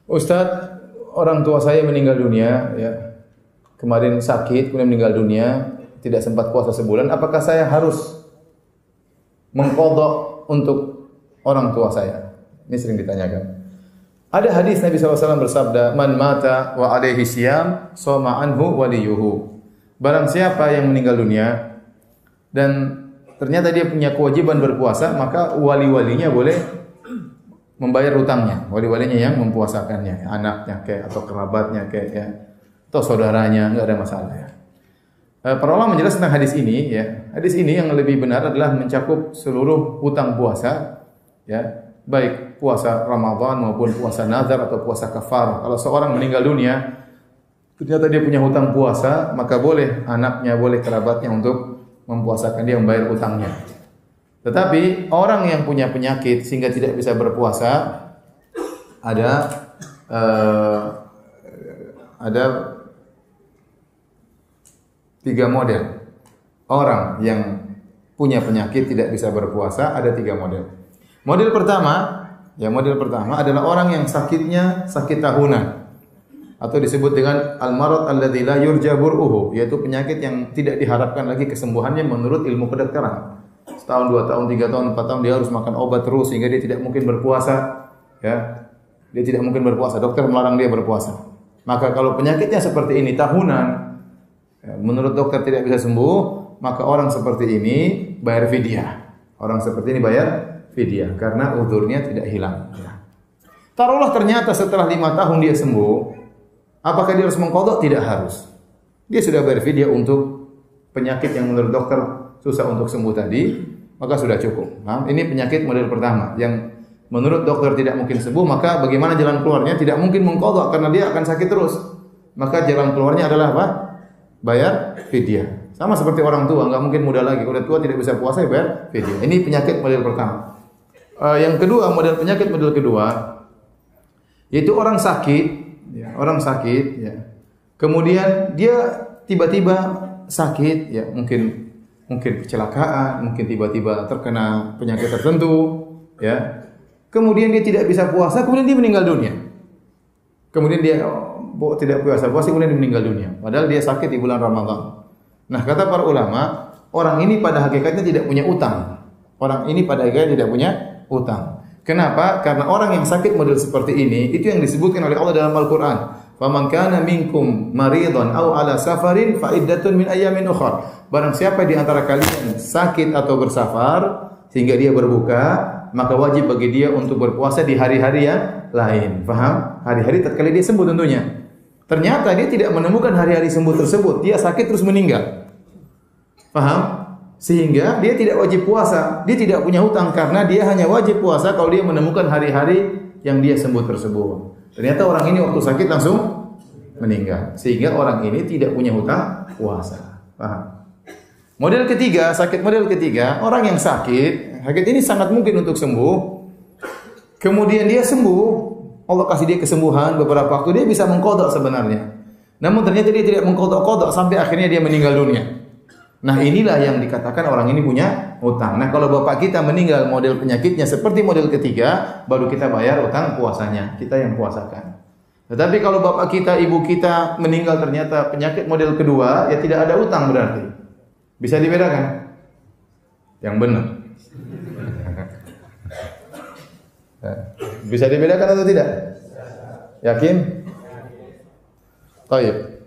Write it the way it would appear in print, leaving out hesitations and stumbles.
Ustadz, orang tua saya meninggal dunia, ya. Kemarin sakit, kemudian meninggal dunia, tidak sempat puasa sebulan. Apakah saya harus mengqadha untuk orang tua saya? Ini sering ditanyakan. Ada hadis Nabi SAW bersabda, "Man mata wa alaihi siyam, shoma anhu waliyuhu." Barang siapa yang meninggal dunia dan ternyata dia punya kewajiban berpuasa, maka wali-walinya boleh membayar hutangnya. Wali-walinya yang mempuasakannya, anaknya kayak atau kerabatnya kayak ya, atau saudaranya, enggak ada masalah ya. Para ulama menjelaskan tentang hadis ini ya. Hadis ini yang lebih benar adalah mencakup seluruh hutang puasa ya, baik puasa Ramadan maupun puasa nazar atau puasa kafarah. Kalau seorang meninggal dunia ternyata dia punya hutang puasa, maka boleh anaknya, boleh kerabatnya untuk mempuasakan dia, membayar hutangnya. Tetapi orang yang punya penyakit sehingga tidak bisa berpuasa, ada 3 model. Orang yang punya penyakit tidak bisa berpuasa ada 3 model. Model pertama adalah orang yang sakitnya sakit tahunan atau disebut dengan al-marad alladzi la yurja bur'uhu, yaitu penyakit yang tidak diharapkan lagi kesembuhannya menurut ilmu kedokteran. Setahun, 2 tahun, 3 tahun, 4 tahun dia harus makan obat terus sehingga dia tidak mungkin berpuasa, ya. Dia tidak mungkin berpuasa, dokter melarang dia berpuasa. Maka kalau penyakitnya seperti ini tahunan, ya, menurut dokter tidak bisa sembuh, maka orang seperti ini bayar fidyah. Orang seperti ini bayar fidyah karena uzurnya tidak hilang, ya. Taruhlah ternyata setelah 5 tahun dia sembuh, apakah dia harus mengqadha? Tidak harus. Dia sudah bayar fidyah untuk penyakit yang menurut dokter susah untuk sembuh tadi, maka sudah cukup. Nah, ini penyakit model pertama yang menurut dokter tidak mungkin sembuh, maka bagaimana jalan keluarnya? Tidak mungkin mengqadha karena dia akan sakit terus. Maka jalan keluarnya adalah apa? Bayar fidyah. Sama seperti orang tua, enggak mungkin muda lagi. Udah tua tidak bisa puasa, bayar fidyah. Ini penyakit model pertama. Yang kedua, penyakit model kedua yaitu orang sakit, ya, orang sakit, ya. Kemudian dia tiba-tiba sakit, ya, mungkin kecelakaan, mungkin tiba-tiba terkena penyakit tertentu, ya. Kemudian dia tidak bisa puasa, kemudian dia meninggal dunia. Kemudian dia tidak puasa, kemudian dia meninggal dunia. Padahal dia sakit di bulan Ramadan. Nah, kata para ulama, orang ini pada hakikatnya tidak punya utang. Orang ini pada hakikatnya tidak punya utang. Kenapa? Karena orang yang sakit model seperti ini, itu yang disebutkan oleh Allah dalam Al-Quran. Faman kana minkum maridhan aw ala safarin fa iddatun min ayyamin ukhra. Barang siapa di antara kalian sakit atau bersafar sehingga dia berbuka, maka wajib bagi dia untuk berpuasa di hari-hari yang lain. Paham? Hari-hari tatkala dia sembuh tentunya. Ternyata dia tidak menemukan hari-hari sembuh tersebut. Dia sakit terus meninggal. Paham? Sehingga dia tidak wajib puasa. Dia tidak punya hutang karena dia hanya wajib puasa kalau dia menemukan hari-hari yang dia sembuh tersebut. Ternyata orang ini waktu sakit langsung meninggal. Sehingga orang ini tidak punya hutang puasa. Paham? Model ketiga, sakit model ketiga, orang yang sakit ini sangat mungkin untuk sembuh. Kemudian dia sembuh, Allah kasih dia kesembuhan beberapa waktu, dia bisa mengqadha sebenarnya. Namun ternyata dia tidak mengqadha sampai akhirnya dia meninggal dunia. Nah, inilah yang dikatakan orang ini punya hutang. Nah, kalau bapak kita meninggal model penyakitnya seperti model ketiga, baru kita bayar hutang puasanya, kita yang puasakan. Tetapi kalau bapak kita, ibu kita meninggal ternyata penyakit model kedua, ya tidak ada hutang berarti. Bisa dibedakan? Yang benar. Bisa dibedakan atau tidak? Yakin? Baik.